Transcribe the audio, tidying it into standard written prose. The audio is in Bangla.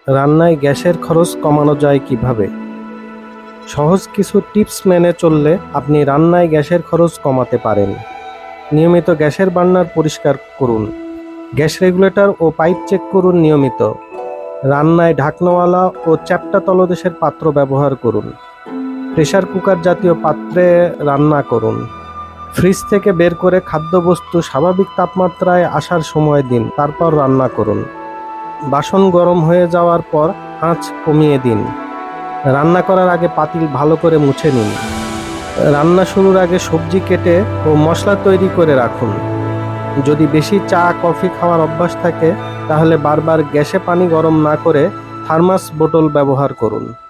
রান্নায় গ্যাসের খরচ কমানো যায় কিভাবে? সহজ কিছু টিপস মেনে চললে আপনি রান্নায় গ্যাসের খরচ কমাতে পারেন। নিয়মিত গ্যাসের বার্নার পরিষ্কার করুন। গ্যাস রেগুলেটর ও পাইপ চেক করুন নিয়মিত। রান্নায় ঢাকনাওয়ালা ও চ্যাপ্টা তলদেশের পাত্র ব্যবহার করুন। প্রেসার কুকার জাতীয় পাত্রে রান্না করুন। ফ্রিজ থেকে বের করে খাদ্যবস্তু স্বাভাবিক তাপমাত্রায় আসার সময় দিন, তারপর রান্না করুন। বাসন গরম হয়ে যাওয়ার পর আঁচ কমিয়ে দিন। রান্না করার আগে পাতিল ভালো করে মুছে নিন। রান্না শুরুর আগে সবজি কেটে ও মশলা তৈরি করে রাখুন। যদি বেশি চা কফি খাওয়ার অভ্যাস থাকে তাহলে বারবার গ্যাসে পানি গরম না করে থার্মাস বোতল ব্যবহার করুন।